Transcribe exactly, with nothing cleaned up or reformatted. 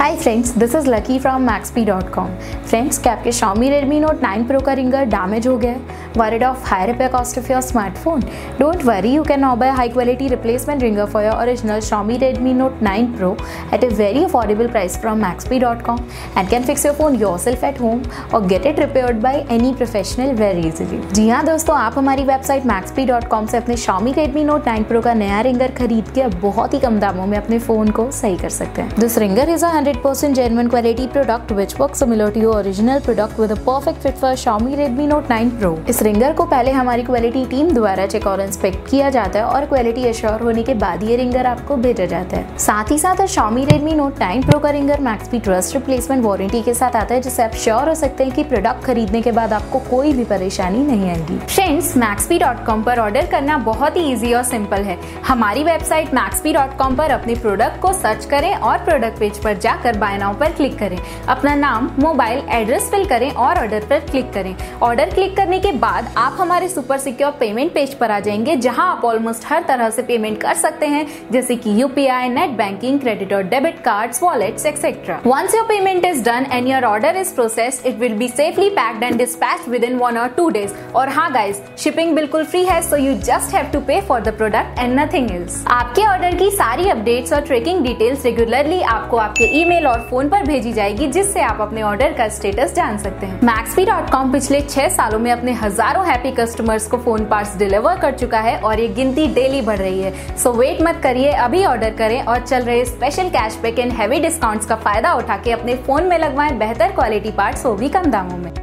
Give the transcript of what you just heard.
Hi friends, this is Lucky from Maxbhi dot com. Friends, क्या आपके Xiaomi Redmi Note nine Pro का ringer damage हो गया है? Worried of high repair cost of your smartphone? Don't worry, you can now buy a high quality replacement ringer for your original Xiaomi Redmi Note nine Pro at a very affordable price from maxpy dot com and can fix your phone yourself at home or get it repaired by any professional very easily। जी हाँ दोस्तों, आप हमारी website maxpy dot com से अपने Xiaomi Redmi Note nine Pro का नया ringer खरीद के अब बहुत ही कम दामों में अपने फोन को सही कर सकते हैं। This ringer is a one hundred percent genuine quality product which works similar to your original product with a perfect fit for Xiaomi Redmi Note nine Pro। इस रिंगर को पहले हमारी क्वालिटी टीम द्वारा चेक और inspect किया जाता है और क्वालिटी एश्योर होने के बाद ये रिंगर आपको भेजा जाता है। साथ ही साथ Xiaomi Redmi Note nine Pro का ringer Maxbhi trust replacement warranty के साथ आता है, जिससे आप श्योर हो सकते हैं कि प्रोडक्ट खरीदने के बाद आपको कोई भी परेशानी नहीं आएगी। फ्रेंड्स, मैक्सपी डॉट कॉम पर ऑर्डर करना बहुत ही इजी और सिंपल है। हमारी वेबसाइट मैक्सपी डॉट कॉम पर अपने प्रोडक्ट को सर्च करें और प्रोडक्ट पेज पर जाकर बाय नाउ पर क्लिक करें। अपना नाम, मोबाइल एड्रेस फिल करें और ऑर्डर पर क्लिक करें। ऑर्डर क्लिक करने के बाद आप हमारे सुपर सिक्योर पेमेंट पेज पर आ जाएंगे, जहां आप ऑलमोस्ट हर तरह से पेमेंट कर सकते हैं, जैसे कि यूपीआई, नेट बैंकिंग, क्रेडिट और debit cards, wallets etcetera. Once your payment is done and your order is processed, it will be safely packed and dispatched within one or two days. और हाँ guys, shipping बिल्कुल free है, so you just have to pay for the product and nothing else. आपके order की सारी updates और tracking details regularly आपको आपके ईमेल और फोन पर भेजी जाएगी, जिससे आप अपने ऑर्डर का स्टेटस जान सकते हैं। मैक्सपी डॉट कॉम पिछले छह सालों में अपने हजारों हैप्पी कस्टमर्स को फोन पार्ट्स डिलीवर कर चुका है और ये गिनती डेली बढ़ रही है। सो वेट मत करिए, अभी ऑर्डर करें और चल रहे special cashback and heavy discounts का फायदा उठा के अपने फोन में लगवाएं बेहतर क्वालिटी पार्ट्स, वो भी कम दामों में।